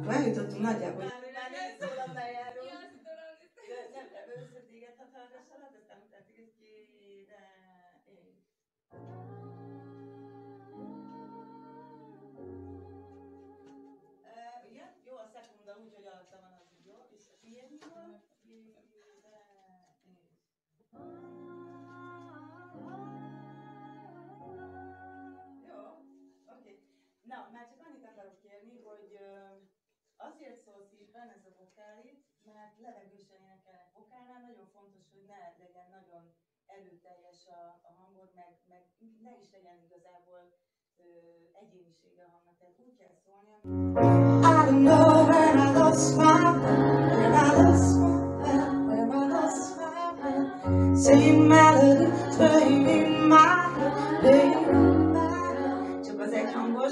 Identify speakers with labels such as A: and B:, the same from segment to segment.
A: Akkor eljutottunk nagyjából. Jó, a szekunda úgy, hogy alatta van az jó, és ilyen van. Jó, oké. Na, már csak annyit akarok kérni, hogy azért szól szívben ez a vokálit, mert levegősen énekelnek vokálnál. Nagyon fontos, hogy ne legyen nagyon erőteljes a hangod, meg ne is legyen igazából egyénisége a hangnak. Tehát úgy kell szólni, I don't know where I lost my where I lost my where I lost my same melody playing in my head. Csak az egy hangos.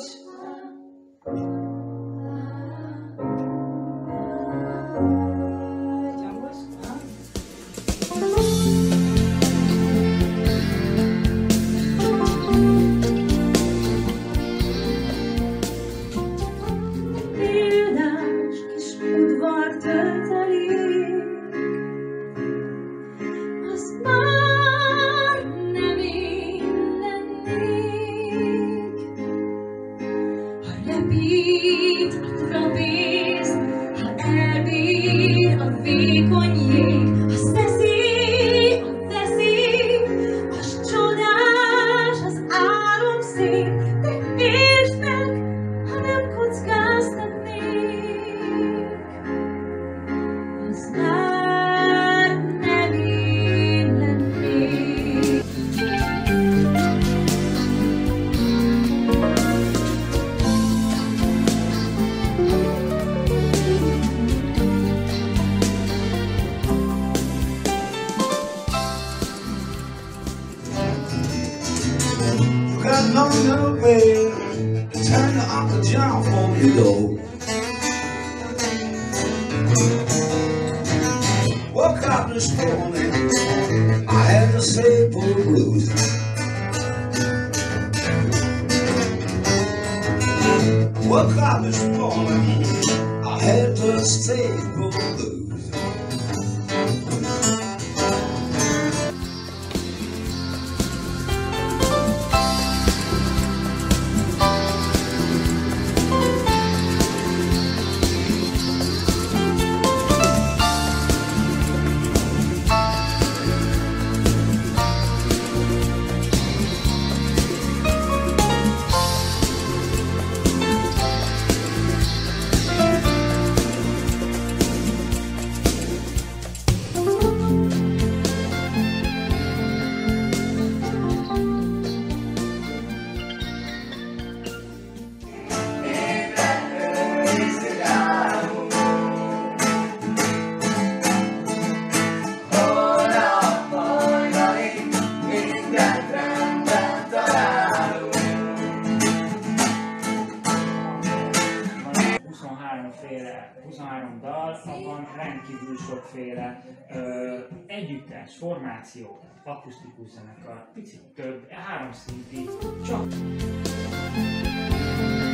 B: Turn the Uncle John for me, though. Woke up this morning, I had to say for the blues. Woke up this morning, I had to stay for the blues.
C: Abban rendkívül sokféle együttes, formáció, akusztikus zenekar, picit több, háromszinti, csak...